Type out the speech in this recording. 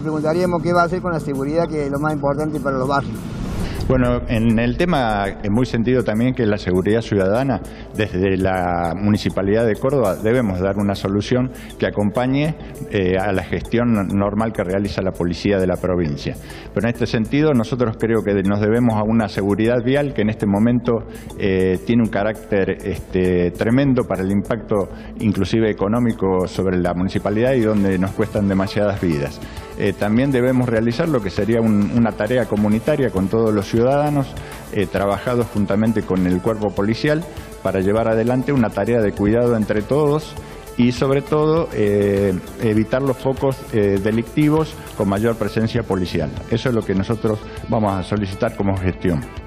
Preguntaríamos qué va a hacer con la seguridad, que es lo más importante para los barrios. Bueno, en el tema es muy sentido también que la seguridad ciudadana, desde la Municipalidad de Córdoba, debemos dar una solución que acompañe a la gestión normal que realiza la policía de la provincia. Pero en este sentido, nosotros creo que nos debemos a una seguridad vial que en este momento tiene un carácter tremendo para el impacto inclusive económico sobre la municipalidad y donde nos cuestan demasiadas vidas. También debemos realizar lo que sería una tarea comunitaria con todos los ciudadanos, trabajados juntamente con el cuerpo policial para llevar adelante una tarea de cuidado entre todos y sobre todo evitar los focos delictivos con mayor presencia policial. Eso es lo que nosotros vamos a solicitar como gestión.